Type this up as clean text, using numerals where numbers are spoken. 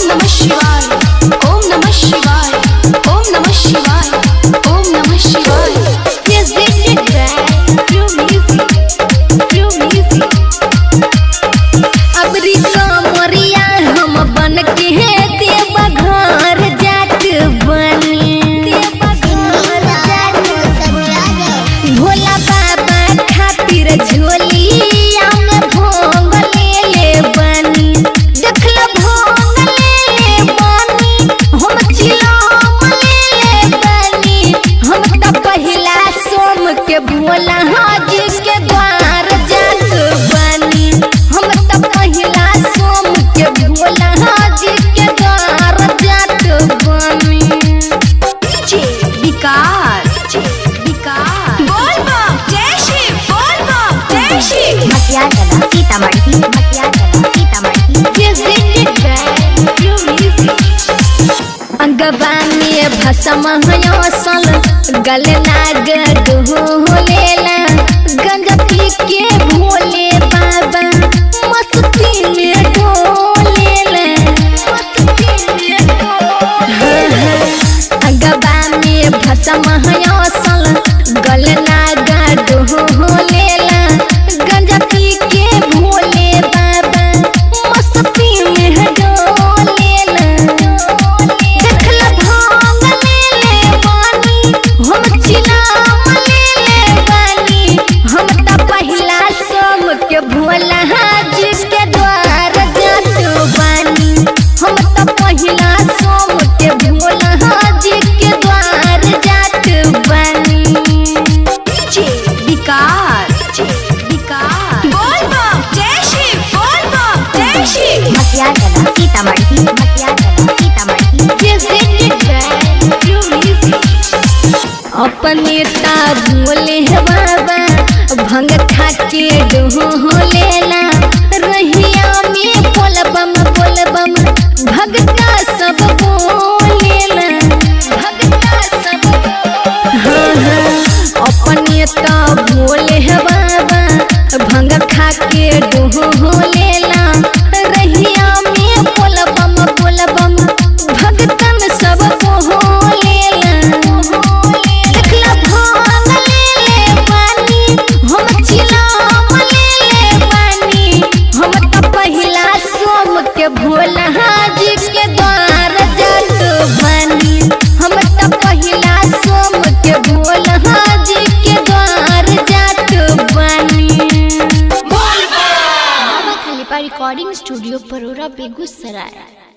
नमः शिवाय, ओम नमः शिवाय, ओम नमः शिवाय, ओम नमः शिवाय। अबरी कमरिया हम बन के देवा घर जात बनी, भोला बाबा खातिर झोलिया में भोग ले बनी, देखल भोग ले बनी, हम चिलम ले बनी, हम त पहिला सोम के भोला हाजी के द्वार जात बनी, हम त पहिला सोम के भोला हाजी के द्वार जात बनी। अंगवा में भसम हयल गले नाग डोलेला, गंजा पी के भोले बाबा मस्ती में डोलेला, अंगवा में भसम हयल गले नाग डोलेला, गंजा पी के भोले बाबा मस्ती में डोलेला, देखल भांग ले बानी, हम चिलम ले बानी, हम त पहिला सोम के भोला हाजी के द्वार जात बानी, हम त पहिला सोम के भोला हाजी के द्वार जात बानी। अपने ता भोले बाबा भंग खा के डोलेला, रहिया में बोलबम बोलबम भगता सब बोलेला, भगता सब अपने ता भोले बाबा भंग खा के डोलेला, रहिया में बोलबम बोलबम भगतन सब बोलेला, देखल भांग ले बानी, हम चिलम ले बानी, हम त पहिला सोम के भोला हाजी के द्वार जात बानी, हम त पहिला सोम के भोला हाजी के द्वार जात बानी। Recording studio Parora Begusarai.